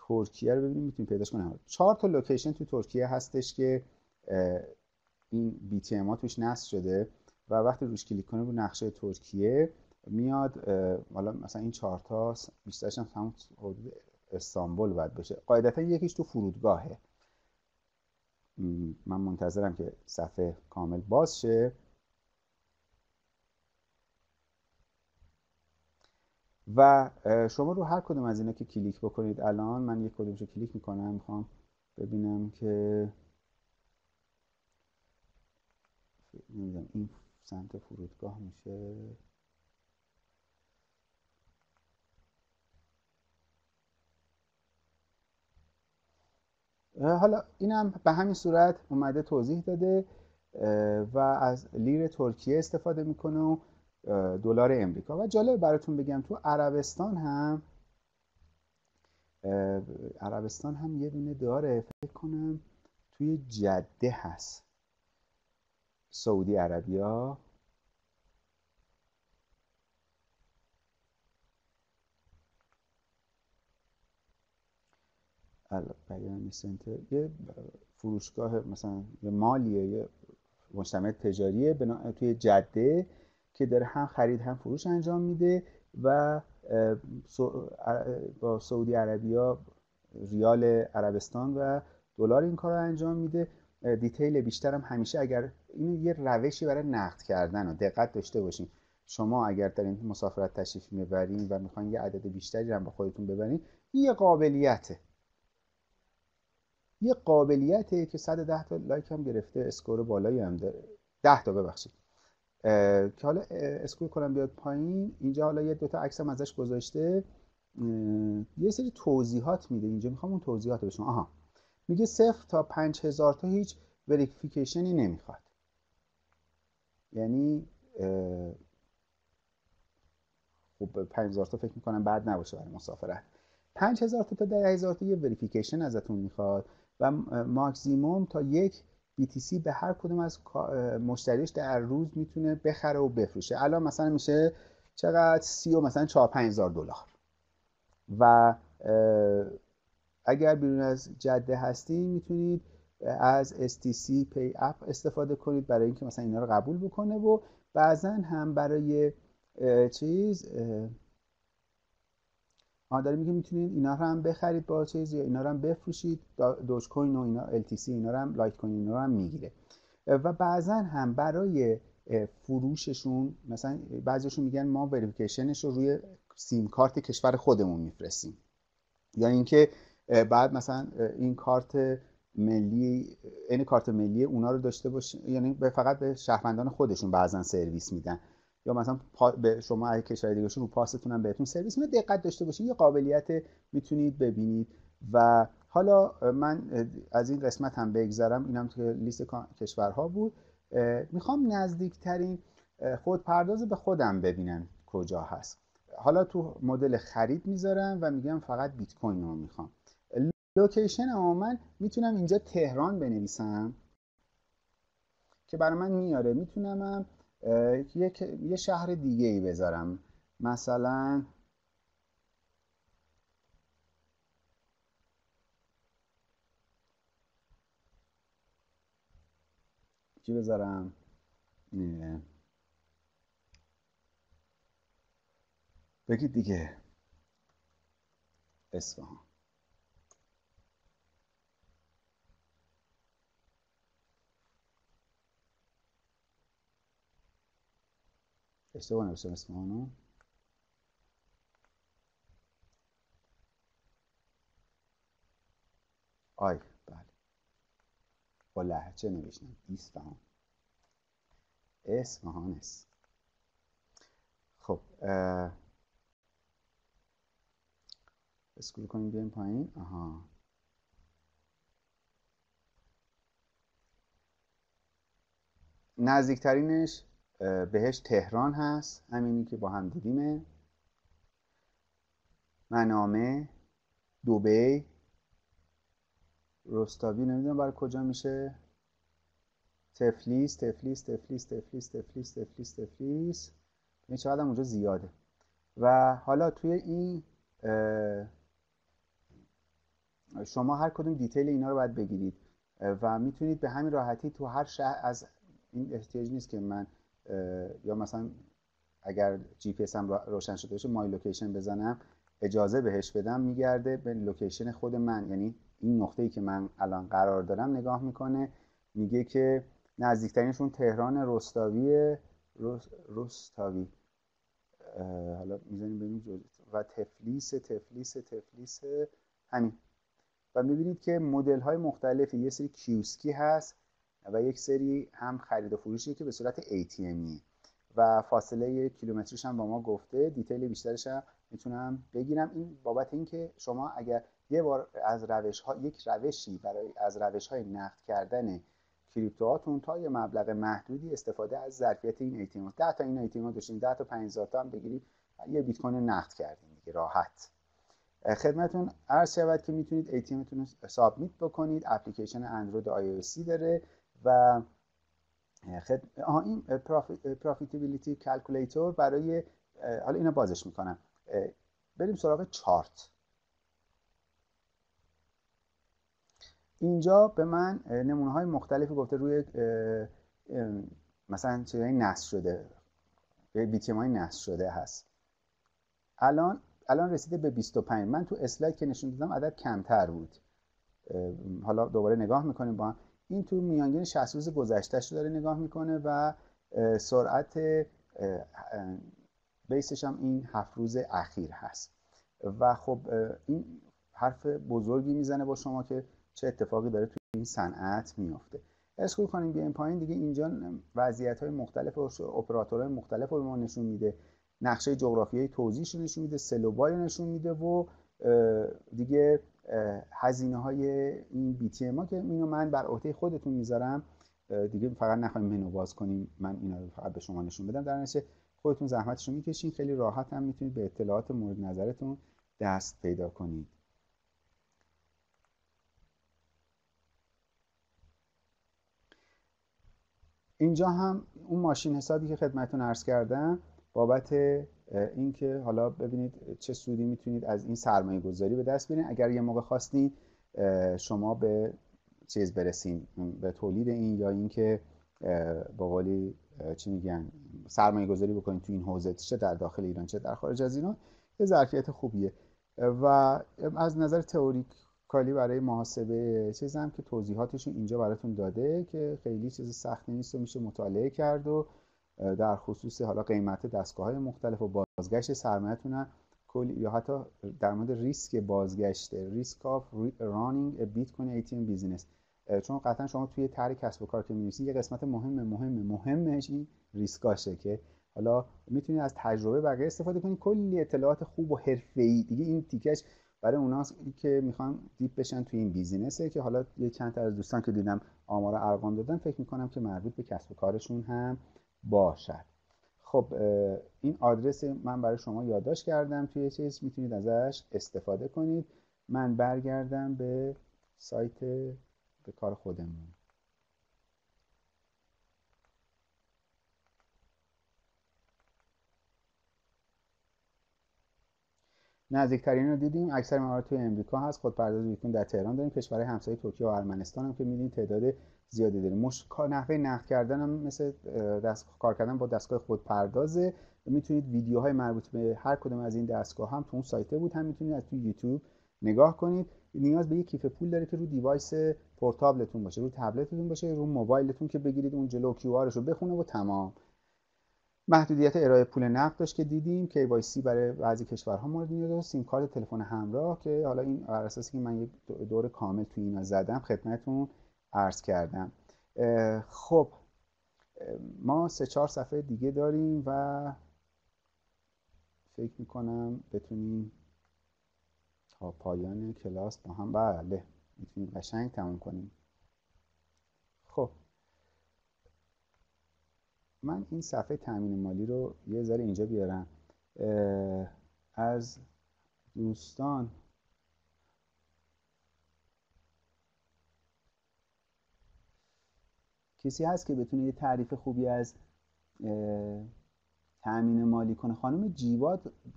ترکیه رو ببینیم میتونیم پیداش کنیم. 4 تا لوکیشن تو ترکیه هستش که این BTM ها توش نصب شده و وقتی روش کلیک کنیم رو نقشه ترکیه میاد. حالا مثلا این 4 تا بیشترش هم همون حدود استانبول باید باشه. قاعدتا یکیش تو فرودگاهه. من منتظرم که صفحه کامل باز شه و شما رو هر کدوم از اینا که کلیک بکنید، الان من یک کدومش رو کلیک میکنم، میخوام ببینم که نمیدونم این سمت فرودگاه میشه. حالا اینم به همین صورت اومده توضیح داده و از لیر ترکیه استفاده میکنه و دلار امریکا. و جالب براتون بگم تو عربستان هم یه دونه داره، فکر کنم توی جده هست، سعودی عربیا. بیان سنتر یه فروشگاه مثلا یه مالیه، یه مجتمع تجاریه توی جده که داره هم خرید هم فروش انجام میده و با سعودی عربیا ریال عربستان و دلار این کار رو انجام میده. دیتیل بیشترم همیشه اگر این یه روشی برای نقد کردن و دقت داشته باشین. شما اگر در این مسافرت تشریف میبرین و میخواین یه عدد بیشتری هم با خودتون ببرین، یه قابلیته که 110 تا لایک هم گرفته، اسکور بالایی هم داره. 10 تا ببخشید که حالا اسکرول کنم بیاد پایین. اینجا حالا یه دوتا عکس هم ازش گذاشته، یه سری توضیحات میده. اینجا میخوام اون توضیحات رو بشنم. آها، میگه 0 تا 5000 تا هیچ وریفیکیشنی نمیخواد. یعنی خب 5000 تا فکر میکنم بعد نباشه برای مسافرت. 5000 تا 10000 تا یه وریفیکیشن ازتون میخواد و ماکسیموم تا یک BTC به هر کدوم از مشتریش در روز میتونه بخره و بفروشه. الان مثلا میشه چقدر؟ 30 و مثلا 4-5000 دلار. و اگر بیرون از جده هستین میتونید از STC Pay App استفاده کنید برای اینکه مثلا اینا رو قبول بکنه و بعضا هم برای داره میگه میتونید اینا رو هم بخرید با یا اینا رو هم بفروشید. دوج کوین و اینا LTC اینا رو هم، لایت کوین اینا رو هم میگیره. و بعضا هم برای فروششون مثلا بعضیشون میگن ما وریفیکیشنش رو روی سیم کارت کشور خودمون میفرستیم، یا اینکه بعد مثلا این کارت ملی، این کارت ملی اونا رو داشته باشه، یعنی فقط به شهروندان خودشون بعضا سرویس میدن، یا مثلا به شما اگه کشور دیگه رو پاستون هم بهتون سرویس میده. دقت داشته باشید، یه قابلیت میتونید ببینید. و حالا من از این قسمت هم بگذرم، اینم تو لیست کشورها بود. میخوام نزدیکترین خودپرداز به خودم ببینم کجا هست. حالا تو مدل خرید میذارم و میگم فقط بیت کوین رو میخوام. لوکیشن من میتونم اینجا تهران بنویسم که برای من میاره. میتونم یه شهر دیگه ای بذارم، مثلا چی بذارم؟ بگید دیگه. اصفهان. اشتباه نوشتم اصفهانو. آی بله، با لهجه نوشتم اصفهان. اصفهان است. خب اسکرول کنیم بیایم پایین. آها، نزدیکترینش بهش تهران هست، همینی که با هم دیدیمه. منامه، دبی، رستاوی نمیدونم برای کجا میشه. تفلیس. این چقدر اونجا زیاده. و حالا توی این شما هر کدوم دیتیل اینا رو باید بگیرید و میتونید به همین راحتی تو هر شهر، از این احتیاج نیست که من یا مثلا اگر جی پی اس هم روشن شده باشه مای لوکیشن بزنم اجازه بهش بدم، میگرده به لوکیشن خود من، یعنی این نقطه‌ای که من الان قرار دارم نگاه میکنه، میگه که نزدیکترینشون تهران رستاوی حالا میزنیم ببینیم و تفلیس همین. و میبینید که مدل های مختلفی، یه سری کیوسکی هست و یک سری هم خرید و فروشی که به صورت ATMی و فاصله کیلومتریش هم با ما گفته. دیتیل بیشترش هم میتونم بگیرم. این بابت اینکه شما اگر یه بار از یک روشی برای از روش های نقد کردن کریپتوهاتون تا یه مبلغ محدودی استفاده از ظرفیت این ATM 10 تا این ATM داشتین 10 تا 5000 تا هم بگیرید یه بیت کوین نقد کردین دیگه راحت. خدمتون عرض شود که میتونید ATM تون رو سابمیت بکنید. اپلیکیشن اندروید و iOS داره و این پروفیتیبیلیتی کلکولیتور برای حالا اینو بازش میکنم. بریم سراغ چارت. اینجا به من نمونه های مختلفی گفته روی مثلا چیزایی نصب شده، BTM های نصب شده هست. الان رسیده به 25. من تو اسلاید که نشون دادم عدد کمتر بود. حالا دوباره نگاه میکنیم با هم. این تو میانگین 60 روز گذشتهش رو داره نگاه میکنه و سرعت بیسش هم این 7 روز اخیر هست و خب این حرف بزرگی میزنه با شما که چه اتفاقی داره توی این صنعت میفته. اسکرول کنیم بیایم پایین دیگه. اینجا وضعیت‌های مختلف و اپراتورهای مختلف رو به ما نشون میده، نقشه جغرافیایی توضیحش رو نشون میده، سل و بای رو نشون میده و دیگه هزینه های این بی تی ام ها که اینو من بر عهده خودتون میذارم دیگه، فقط نخوایم منو باز کنیم من اینا رو فقط به شما نشون بدم. در نتیجه خودتون زحمتشو میکشین، خیلی راحت هم میتونید به اطلاعات مورد نظرتون دست پیدا کنید. اینجا هم اون ماشین حسابی که خدمتتون عرض کردم بابت اینکه حالا ببینید چه سودی میتونید از این سرمایه گذاری به دست بیارین اگر یه موقع خواستین شما به چیز برسین، به تولید این، یا اینکه با قولی چی میگن سرمایه گذاری بکنید تو این حوزه، چه در داخل ایران چه در خارج از ایران. یه ظرفیت خوبیه و از نظر تئوریکالی برای محاسبه چیزم که توضیحاتش اینجا براتون داده که خیلی چیز سختی نیست و میشه مطالعه کرد و در خصوص حالا قیمت دستگاه‌های مختلف و بازگشت سرمایه‌تون کلی، یا حتی در مورد ریسک بازگشت، ریسک آف رانینگ ا بیت کوین ATM بیزینس، چون قطعا شما توی طرح کسب و کار که می‌نویسید یه قسمت مهمش این ریسکاشه که حالا میتونید از تجربه بقیه استفاده کنید. کلی اطلاعات خوب و حرفه‌ای دیگه این تیکش برای اوناست که میخوان دیپ بشن توی این بیزینسه که حالا یه چند تا از دوستان که دیدم آمار ارقام دادن فکر میکنم که مربوط به کسب و کارشون هم باشد. خب این آدرس من برای شما یادداشت کردم توی چیز، میتونید ازش استفاده کنید. من برگردم به سایت، به کار خودمون. نزدیکترین رو دیدیم، اکثر موارد توی امریکا هست. خودپرداز بیت کوین در تهران داریم، کشورهای همسایه ترکیه و ارمنستان هم که می‌بینید تعداد زیادی داریم. نحوه نقد کردن هم مثل کار کردن با دستگاه خودپردازه. میتونید ویدیوهای مربوط به هر کدوم از این دستگاه هم تو اون سایت بود هم میتونید از توی یوتیوب نگاه کنید. نیاز به یک کیف پول داره که رو دیوایس پورتابلتون باشه، رو تبلتتون باشه، رو موبایلتون که بگیرید اون جلو کیو آرش رو بخونه و تمام. محدودیت ارائه پول نقد داشت که دیدیم. KYC برای بعضی کشورها مورد نیاز است. سیم کارت تلفن همراه که حالا این بر اساسی که من یک دور کامل تو اینا زدم خدمتتون عرض کردم. خب ما 3-4 صفحه دیگه داریم و فکر میکنم بتونیم تا پایان کلاس با هم بله میتونیم قشنگ تموم کنیم. خب من این صفحه تامین مالی رو یه ذره اینجا بیارم. از دوستان کسی هست که بتونه یه تعریف خوبی از تامین مالی کنه؟ خانم جیواد